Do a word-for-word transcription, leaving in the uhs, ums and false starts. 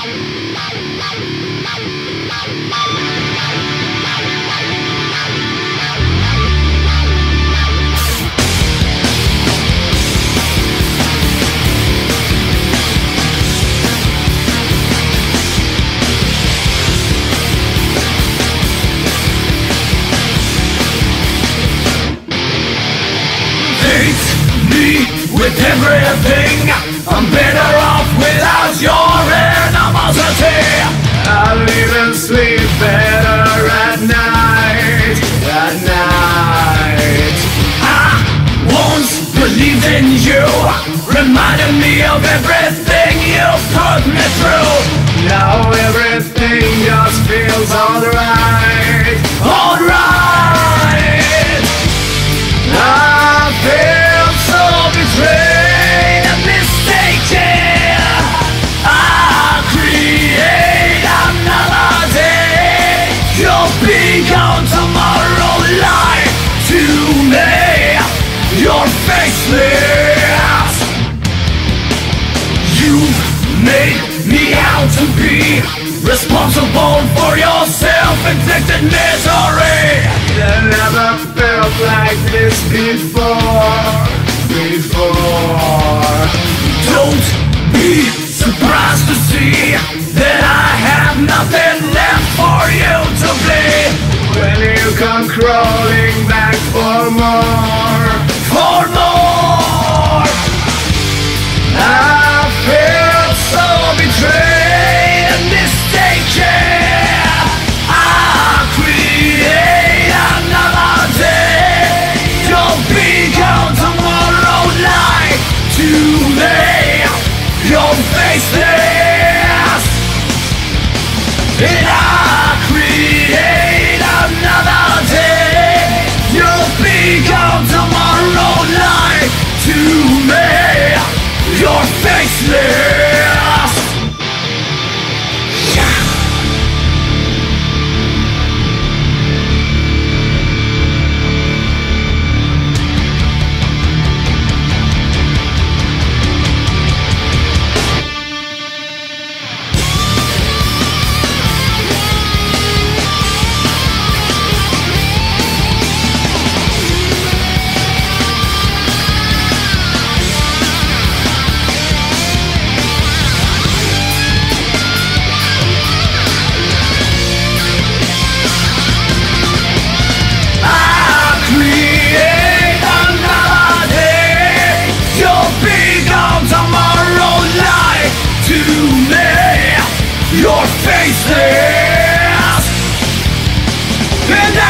With everything, I'm better off without your animosity. I'll even sleep better at night, at night. I once believed in you, reminded me of everything you put me through. Now everything just feels alright, alright. I feel so betrayed and mistaken. I create another day. You'll be gone tomorrow, lie to me. You're faceless. You've made me out to be responsible for your self-inflicted misery. I never felt like this before, before. Don't be surprised to see that I have nothing left for you to bleed. When you come crawling back for more, for more. I feel so betrayed and mistaken. I create another day. You'll be gone tomorrow, lie to me. You're faceless. And I create another day. You'll be gone tomorrow, lie to me. You're faceless. Yeah. You're faceless, and